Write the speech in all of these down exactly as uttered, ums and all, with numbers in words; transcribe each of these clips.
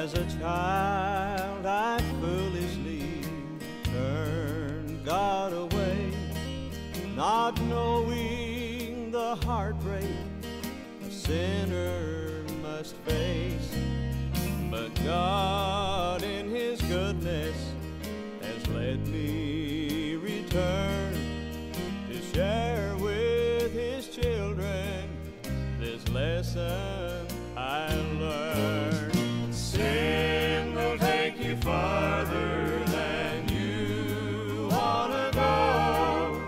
As a child I foolishly turned God away, not knowing the heartbreak a sinner must face. But God in His goodness has led me return to share with His children this lesson I learned. Sin will take you farther than you want to go,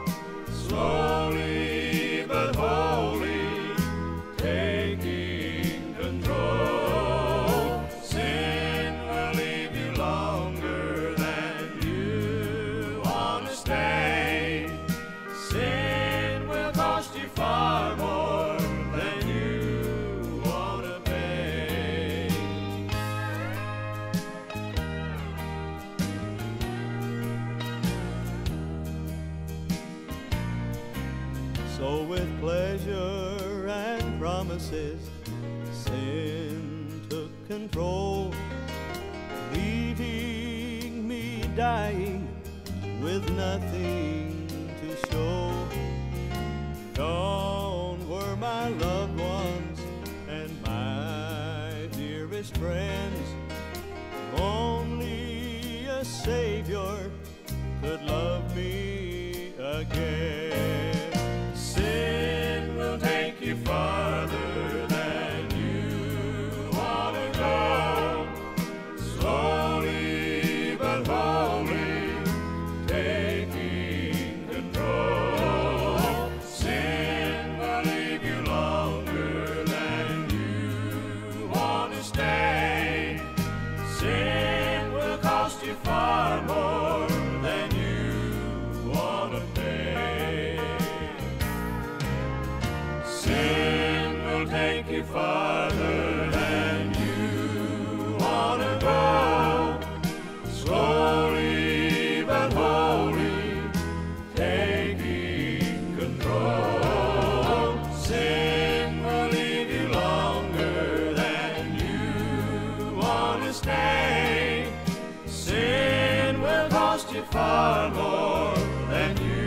slowly but wholly taking control. Sin will leave you longer than you want to stay. Sin will cost you far more than you want to pay. So with pleasure and promises, sin took control, leaving me dying with nothing to show. Gone were my loved ones and my dearest friends. Only a Savior could love me again. Sin will take you farther than you want to go, slowly but wholly taking control. Sin will leave you longer than you want to stay. Sin will cost you far more than you want to pay. Sin will take you farther than you want to go, slowly but wholly taking control. Sin will leave you longer than you want to stay. Sin will cost you far more than you